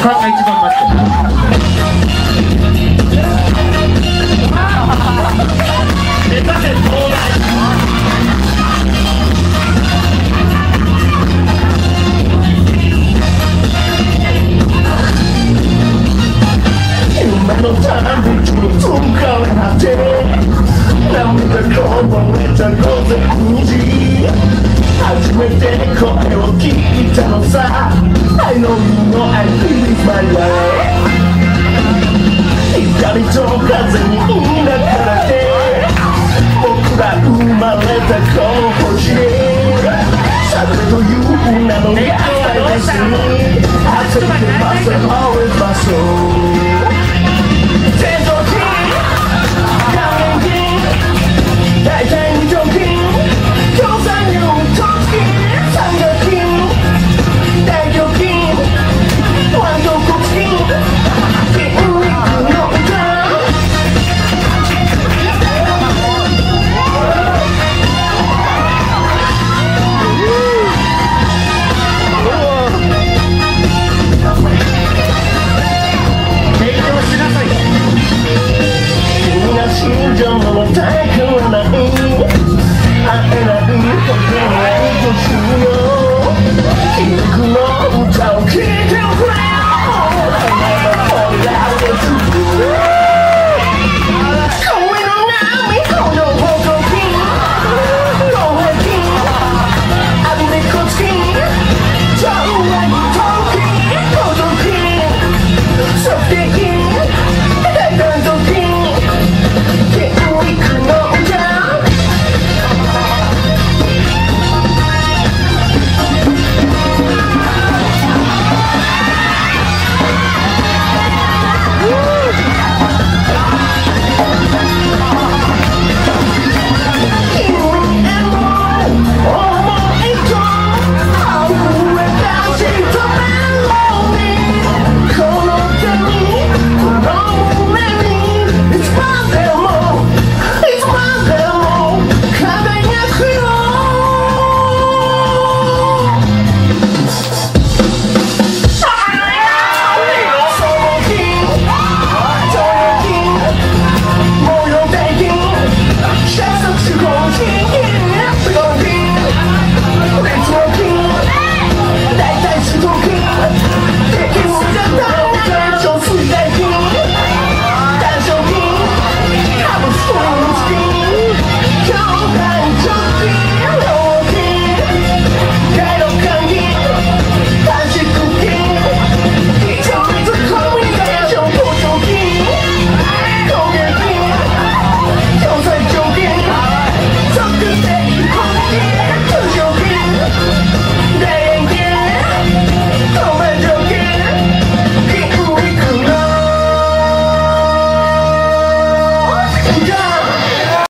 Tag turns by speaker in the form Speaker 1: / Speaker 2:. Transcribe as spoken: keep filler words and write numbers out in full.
Speaker 1: これが一番待って目指せ東大夢の旅路を通過なって涙こぼれた午前にじ初めて声を聞いたのさ I know you know I live my life 光と風に抱かれて僕ら生まれたこの星でサブという名の願いですに I take it myself always my soul